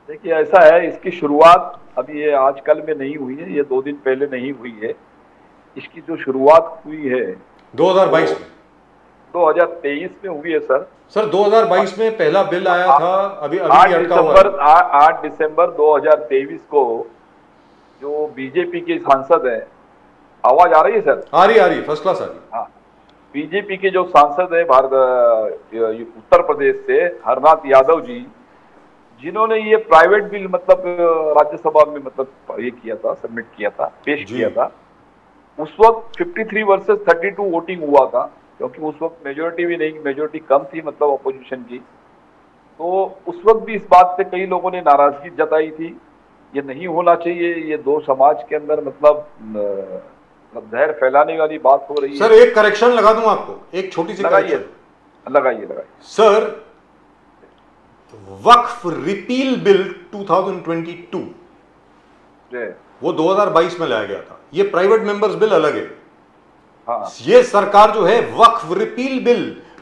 देखिए ऐसा है, इसकी शुरुआत अभी ये आजकल में नहीं हुई है, ये 2 दिन पहले नहीं हुई है। इसकी जो शुरुआत हुई है 2022 वो में। 2023 में हुई है सर। सर 2022 में पहला बिल आया आ- था, अभी अभी भी 8 अटका हुआ दिसंबर है। 8 दिसंबर 2023 को जो बीजेपी के सांसद हैं, आवाज आ रही है सर? आ रही फर्स्ट क्लास आ रही। हाँ, बीजेपी के जो सांसद है भारत उत्तर प्रदेश से, हरनाथ यादव जी, जिन्होंने ये प्राइवेट बिल मतलब राज्यसभा में मतलब ये किया था, सबमिट किया था, पेश जी। किया था। उस वक्त 53 वर्सेस 32 वोटिंग हुआ था, क्योंकि उस वक्त मेजोरिटी भी नहीं, मेजोरिटी कम थी मतलब अपोजिशन की। तो उस वक्त भी इस बात पे कई लोगों ने नाराजगी जताई थी, ये नहीं होना चाहिए, ये दो समाज के अंदर मतलब जहर फैलाने वाली बात हो रही सर है। एक करेक्शन लगा दूं आपको, एक छोटी सी लगाइए, करेक्शन। लगाइए, लगाइए। सर वक्फ रिपील बिल 2022 जी। वो 2022 में लाया गया था। ये प्राइवेट मेंबर्स बिल अलग है। हाँ। ये सरकार जो है वक्फ रिपील बिल